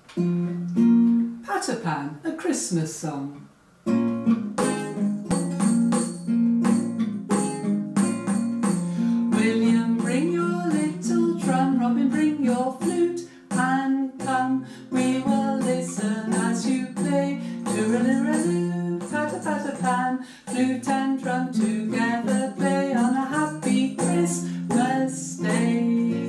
Pat-a-pan, a Christmas song. William, bring your little drum, Robin, bring your flute, and come, we will listen as you play. Tooraloo, pat-a-pat-a-pan, flute and drum together play on a happy Christmas day.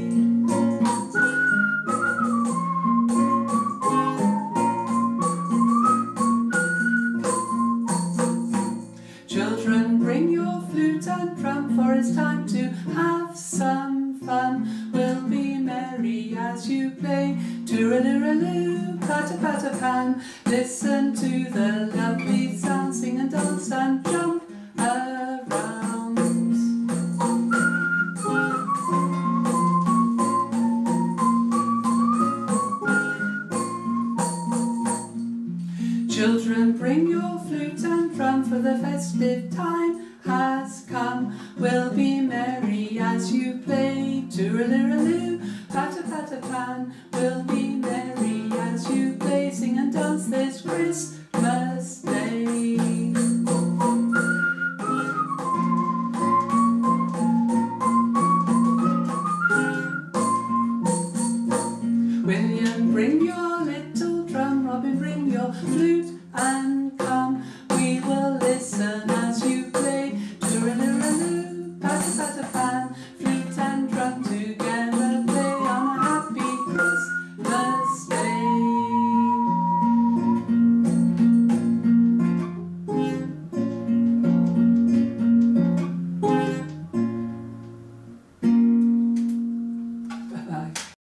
Children, bring your flute and drum, for it's time to have some fun. We'll be merry as you play. Tooraloo, pat-a-pat-a-pan. Listen to the lovely sound, sing and dance and jump around. Children, bring your flute and drum, for the festive time has come. We'll be merry as you play. Tooraloo, pat-a-pat-a-pan. We'll be merry as you play. Sing and dance this Christmas day. William, bring your little drum, Robin, bring your flute